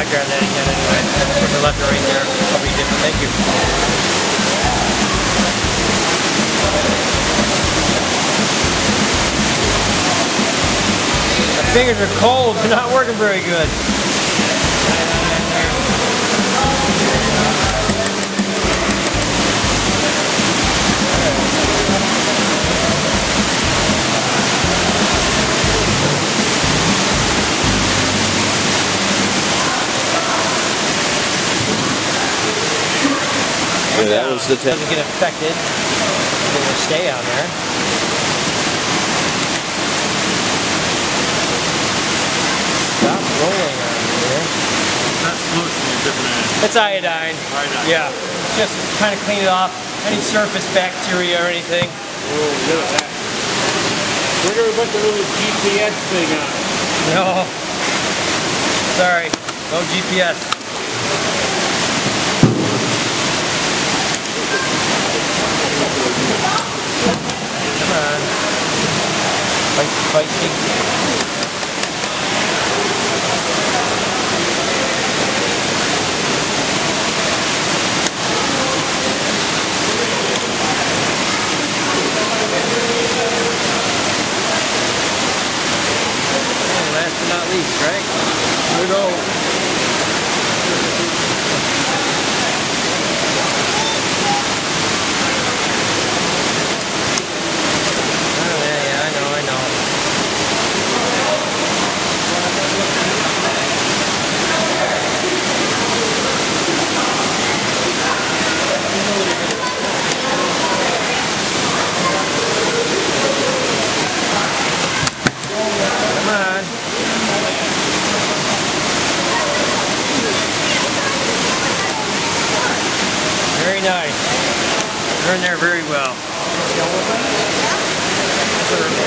factor on that again anyway. Put the left and right there. I'll be different. Thank you. My fingers are cold. They're not working very good. That was the test. Doesn't get affected. It will stay on there. Stop rolling on here. It's not solution, it's different. It's iodine. Iodine. Yeah. Just kind of clean it off. Any surface bacteria or anything. Oh, look at that. We're going to put the little GPS thing on. No. Sorry. No GPS. Come on. Feisty. Last but not least, right? Here we go. Very nice. You're in there very well.